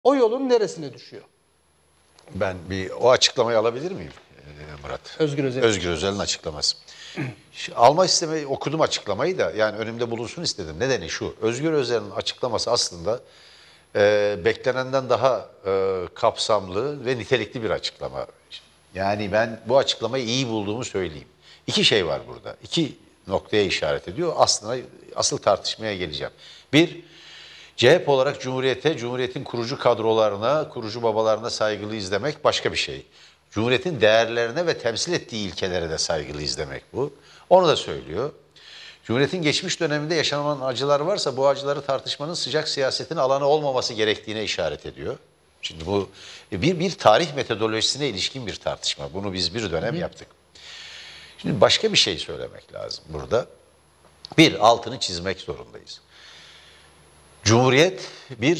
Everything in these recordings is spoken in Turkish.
O yolun neresine düşüyor? Ben bir o açıklamayı alabilir miyim Murat? Özgür Özel. Özgür Özel'in açıklaması. Almak istemeyi okudum açıklamayı da yani önümde bulunsun istedim. Nedeni şu. Özgür Özel'in açıklaması aslında beklenenden daha kapsamlı ve nitelikli bir açıklama. Yani ben bu açıklamayı iyi bulduğumu söyleyeyim. İki şey var burada. İki noktaya işaret ediyor. Aslında asıl tartışmaya geleceğim. Bir, CHP olarak Cumhuriyete, Cumhuriyet'in kurucu kadrolarına, kurucu babalarına saygılıyız demek başka bir şey. Cumhuriyet'in değerlerine ve temsil ettiği ilkelere de saygılıyız demek bu. Onu da söylüyor. Cumhuriyet'in geçmiş döneminde yaşanan acılar varsa bu acıları tartışmanın sıcak siyasetin alanı olmaması gerektiğine işaret ediyor. Şimdi bu bir tarih metodolojisine ilişkin bir tartışma. Bunu biz bir dönem yaptık. Şimdi başka bir şey söylemek lazım burada. Bir, altını çizmek zorundayız. Cumhuriyet bir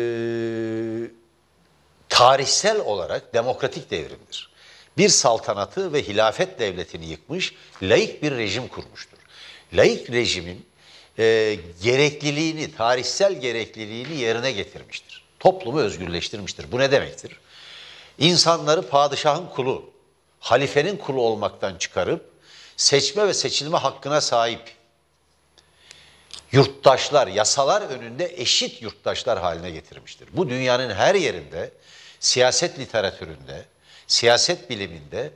tarihsel olarak demokratik devrimdir. Bir saltanatı ve hilafet devletini yıkmış, laik bir rejim kurmuştur. Laik rejimin gerekliliğini, tarihsel gerekliliğini yerine getirmiştir. Toplumu özgürleştirmiştir. Bu ne demektir? İnsanları padişahın kulu, halifenin kulu olmaktan çıkarıp seçme ve seçilme hakkına sahip yurttaşlar, yasalar önünde eşit yurttaşlar haline getirmiştir. Bu dünyanın her yerinde, siyaset literatüründe, siyaset biliminde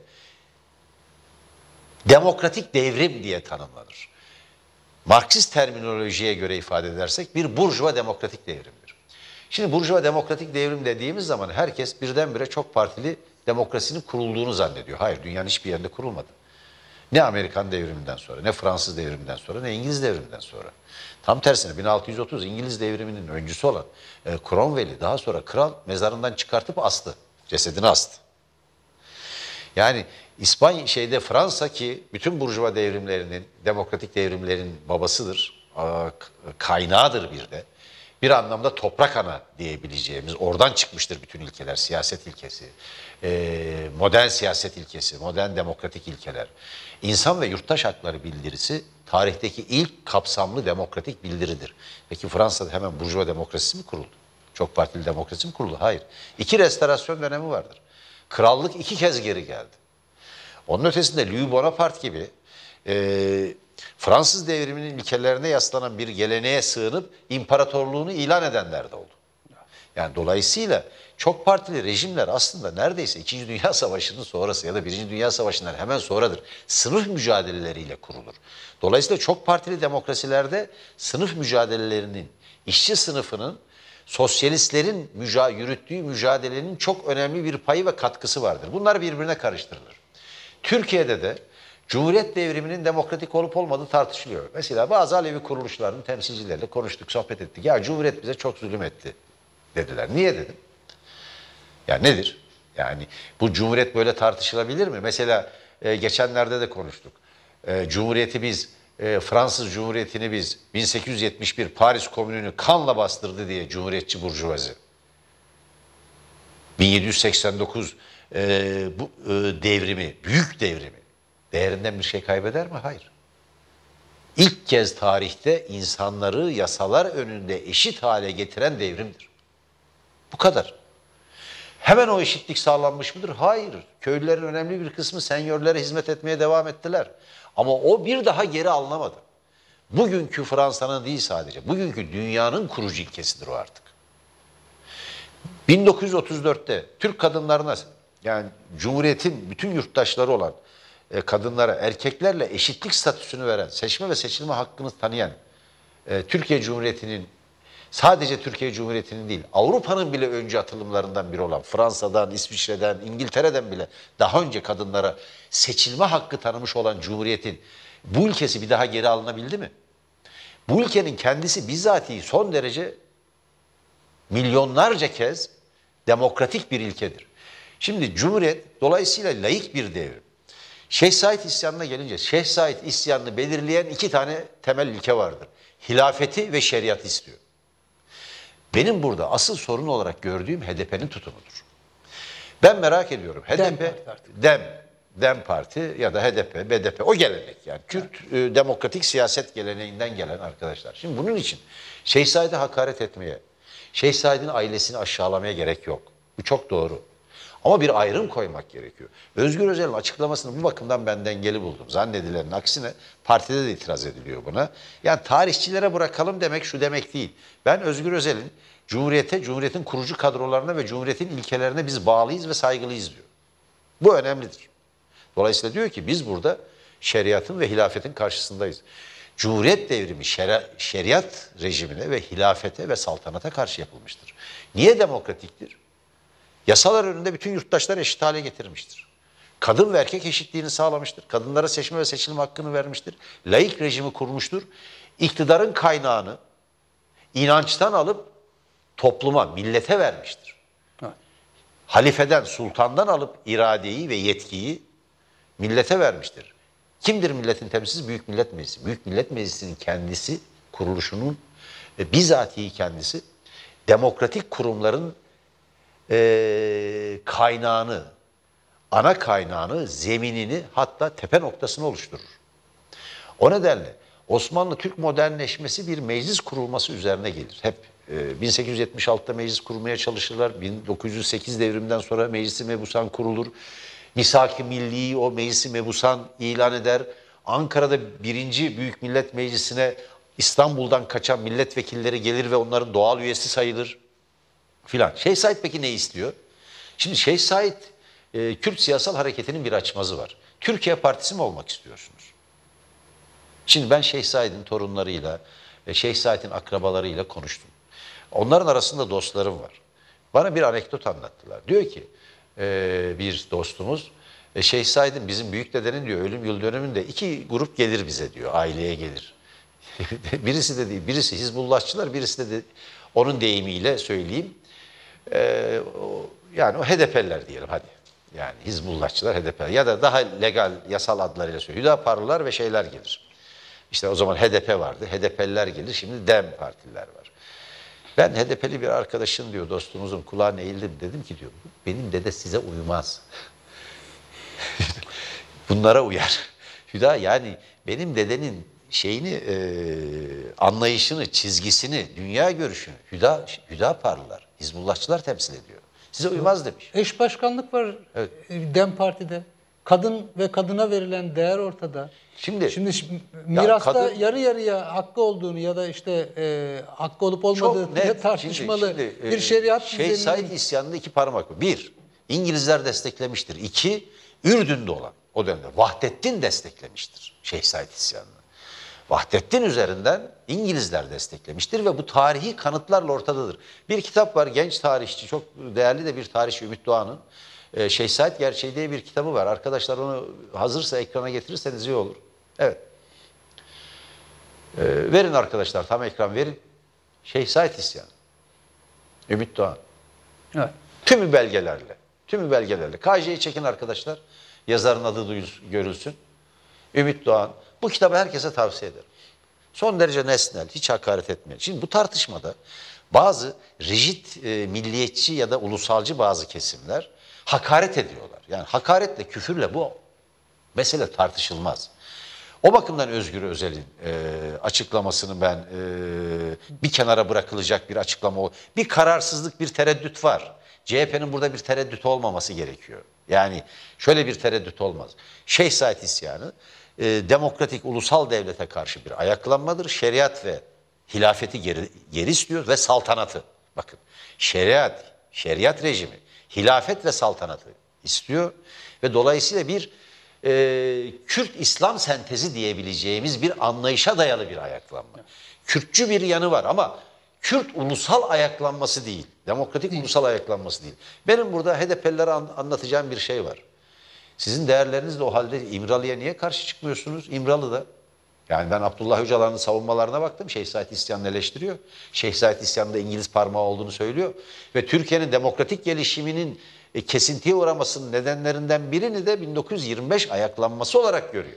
demokratik devrim diye tanımlanır. Marksist terminolojiye göre ifade edersek bir burjuva demokratik devrimdir. Şimdi burjuva demokratik devrim dediğimiz zaman herkes birdenbire çok partili demokrasinin kurulduğunu zannediyor. Hayır, dünyanın hiçbir yerinde kurulmadı. Ne Amerikan devriminden sonra, ne Fransız devriminden sonra, ne İngiliz devriminden sonra. Tam tersine 1630 İngiliz devriminin öncüsü olan Cromwell'i daha sonra kral mezarından çıkartıp astı. Cesedini astı. Yani Fransa ki bütün burjuva devrimlerinin, demokratik devrimlerin babasıdır, kaynağıdır bir de. Bir anlamda toprak ana diyebileceğimiz, oradan çıkmıştır bütün ilkeler, siyaset ilkesi, modern siyaset ilkesi, modern demokratik ilkeler. İnsan ve yurttaş hakları bildirisi tarihteki ilk kapsamlı demokratik bildiridir. Peki Fransa'da hemen burjuva demokrasisi mi kuruldu? Çok partili demokrasi mi kuruldu? Hayır. İki restorasyon dönemi vardır. Krallık iki kez geri geldi. Onun ötesinde Louis Bonaparte gibi Fransız devriminin ilkelerine yaslanan bir geleneğe sığınıp imparatorluğunu ilan edenler de oldu. Yani dolayısıyla çok partili rejimler aslında neredeyse 2. Dünya Savaşı'nın sonrası ya da 1. Dünya Savaşı'ndan hemen sonradır. Sınıf mücadeleleriyle kurulur. Dolayısıyla çok partili demokrasilerde sınıf mücadelelerinin, işçi sınıfının, sosyalistlerin yürüttüğü mücadelenin çok önemli bir payı ve katkısı vardır. Bunlar birbirine karıştırılır. Türkiye'de de Cumhuriyet devriminin demokratik olup olmadığı tartışılıyor. Mesela bazı Alevi kuruluşlarının temsilcileriyle konuştuk, sohbet ettik. Ya Cumhuriyet bize çok zulüm etti dediler. Niye dedim? Ya nedir? Yani bu Cumhuriyet böyle tartışılabilir mi? Mesela geçenlerde de konuştuk. Cumhuriyeti biz, Fransız Cumhuriyeti'ni biz 1871 Paris Komünü'nü kanla bastırdı diye Cumhuriyetçi burjuvazi. 1789 devrimi, büyük devrimi değerinden bir şey kaybeder mi? Hayır. İlk kez tarihte insanları yasalar önünde eşit hale getiren devrimdir. Bu kadar. Hemen o eşitlik sağlanmış mıdır? Hayır. Köylülerin önemli bir kısmı senyörlere hizmet etmeye devam ettiler. Ama o bir daha geri alınamadı. Bugünkü Fransa'nın değil sadece, bugünkü dünyanın kurucu ilkesidir o artık. 1934'te Türk kadınlarına, yani Cumhuriyet'in bütün yurttaşları olan kadınlara, erkeklerle eşitlik statüsünü veren, seçme ve seçilme hakkını tanıyan Türkiye Cumhuriyeti'nin, sadece Türkiye Cumhuriyeti'nin değil, Avrupa'nın bile öncü atılımlarından biri olan Fransa'dan, İsviçre'den, İngiltere'den bile daha önce kadınlara seçilme hakkı tanımış olan Cumhuriyet'in bu ülkesi bir daha geri alınabildi mi? Bu ülkenin kendisi bizatihi son derece milyonlarca kez demokratik bir ilkedir. Şimdi Cumhuriyet dolayısıyla laik bir devrim. Şeyh Said isyanına gelince, Şeyh Said isyanını belirleyen iki tane temel ilke vardır. Hilafeti ve şeriatı istiyor. Benim burada asıl sorun olarak gördüğüm HDP'nin tutumudur. Ben merak ediyorum. HDP, Dem Parti ya da HDP, BDP o gelenek yani. Kürt demokratik siyaset geleneğinden gelen arkadaşlar. Şimdi bunun için Şeyh Said'e hakaret etmeye, Şeyh Said'in ailesini aşağılamaya gerek yok. Bu çok doğru. Ama bir ayrım koymak gerekiyor. Özgür Özel'in açıklamasını bu bakımdan ben dengeli buldum. Zannedilenin aksine partide de itiraz ediliyor buna. Yani tarihçilere bırakalım demek şu demek değil. Ben Özgür Özel'in Cumhuriyet'in kurucu kadrolarına ve Cumhuriyet'in ilkelerine biz bağlıyız ve saygılıyız diyor. Bu önemlidir. Dolayısıyla diyor ki biz burada şeriatın ve hilafetin karşısındayız. Cumhuriyet devrimi şeriat rejimine ve hilafete ve saltanata karşı yapılmıştır. Niye demokratiktir? Yasalar önünde bütün yurttaşlar eşit hale getirmiştir. Kadın ve erkek eşitliğini sağlamıştır. Kadınlara seçme ve seçilme hakkını vermiştir. Laik rejimi kurmuştur. İktidarın kaynağını inançtan alıp topluma, millete vermiştir. Evet. Halifeden, sultandan alıp iradeyi ve yetkiyi millete vermiştir. Kimdir milletin temsilcisi? Büyük Millet Meclisi. Büyük Millet Meclisi'nin kendisi, kuruluşunun bizatihi kendisi demokratik kurumların kaynağını, ana kaynağını, zeminini hatta tepe noktasını oluşturur. O nedenle Osmanlı Türk modernleşmesi bir meclis kurulması üzerine gelir. Hep 1876'da meclis kurmaya çalışırlar. 1908 devriminden sonra Meclis-i Mebusan kurulur. Misak-ı Milli'yi o Meclis-i Mebusan ilan eder. Ankara'da 1. Büyük Millet Meclisi'ne İstanbul'dan kaçan milletvekilleri gelir ve onların doğal üyesi sayılır filan. Şeyh Said peki ne istiyor? Şimdi Şeyh Said Kürt siyasal hareketinin bir açmazı var. Türkiye Partisi mi olmak istiyorsunuz? Şimdi ben Şeyh Said'in torunlarıyla, Şeyh Said'in akrabalarıyla konuştum. Onların arasında dostlarım var. Bana bir anekdot anlattılar. Diyor ki bir dostumuz, Şeyh Said'in bizim büyük dedenin diyor ölüm yıl dönümünde 2 grup gelir bize diyor, aileye gelir. Birisi de değil, birisi Hizbullahçılar, birisi de onun deyimiyle söyleyeyim. Yani o HDP'liler diyelim hadi. Yani Hizbullahçılar, HDP'liler ya da daha legal yasal adlarıyla söylüyor. Hüdaparlılar ve şeyler gelir. İşte o zaman HDP vardı. HDP'liler gelir. Şimdi DEM partiler var. Ben HDP'li bir arkadaşın diyor dostumuzun kulağına eğildim. Dedim ki diyor benim dede size uymaz. Bunlara uyar. Hüda yani benim dedenin anlayışını, çizgisini, dünya görüşünü Hüdaparlılar, Hizbullahçılar temsil ediyor. Size uymaz demiş. Eş başkanlık var evet. DEM Parti'de. Kadın ve kadına verilen değer ortada. Şimdi mirasta yarı yarıya hakkı olduğunu ya da işte hakkı olup olmadığı tartışmalı bir şeriat Şeyh Said isyanında 2 parmak var. 1, İngilizler desteklemiştir. 2, Ürdün'de olan o dönemde Vahdettin desteklemiştir Şeyh Said isyanını. Vahdettin üzerinden İngilizler desteklemiştir ve bu tarihi kanıtlarla ortadadır. Bir kitap var, genç tarihçi, çok değerli de bir tarihçi Ümit Doğan'ın. Şeyh Said Gerçeği diye bir kitabı var. Arkadaşlar onu hazırsa ekrana getirirseniz iyi olur. Evet. Verin arkadaşlar, tam ekran verin. Şeyh Said isyanı. Ümit Doğan. Evet. Tümü belgelerle. KJ'yi çekin arkadaşlar. Yazarın adı görülsün. Ümit Doğan. Bu kitabı herkese tavsiye ederim. Son derece nesnel, hiç hakaret etmeyen. Şimdi bu tartışmada bazı rigid milliyetçi ya da ulusalcı bazı kesimler hakaret ediyorlar. Yani hakaretle, küfürle bu mesele tartışılmaz. O bakımdan Özgür Özel'in açıklamasını ben bir kenara bırakılacak bir açıklama o. Bir kararsızlık, bir tereddüt var. CHP'nin burada bir tereddüt olmaması gerekiyor. Yani şöyle bir tereddüt olmaz. Şeyh Said isyanı demokratik ulusal devlete karşı bir ayaklanmadır. Şeriat ve hilafeti geri istiyor ve saltanatı. Bakın şeriat rejimi, hilafet ve saltanatı istiyor ve dolayısıyla bir Kürt İslam sentezi diyebileceğimiz bir anlayışa dayalı bir ayaklanma. Kürtçü bir yanı var ama Kürt ulusal ayaklanması değil, demokratik ulusal ayaklanması değil. Benim burada HDP'lilere anlatacağım bir şey var. Sizin değerleriniz de o halde İmralı'ya niye karşı çıkmıyorsunuz? İmralı'da. Yani ben Abdullah Öcalan'ın savunmalarına baktım. Şeyh Said isyanını eleştiriyor. Şeyh Said isyanında İngiliz parmağı olduğunu söylüyor. Ve Türkiye'nin demokratik gelişiminin kesintiye uğramasının nedenlerinden birini de 1925 ayaklanması olarak görüyor.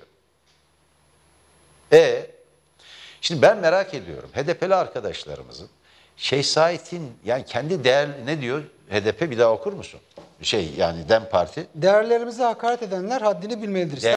Şimdi ben merak ediyorum. HDP'li arkadaşlarımızın Şeyh Said'in yani kendi değer ne diyor? HDP bir daha okur musun? Yani DEM Parti. Değerlerimize hakaret edenler haddini bilmelidir.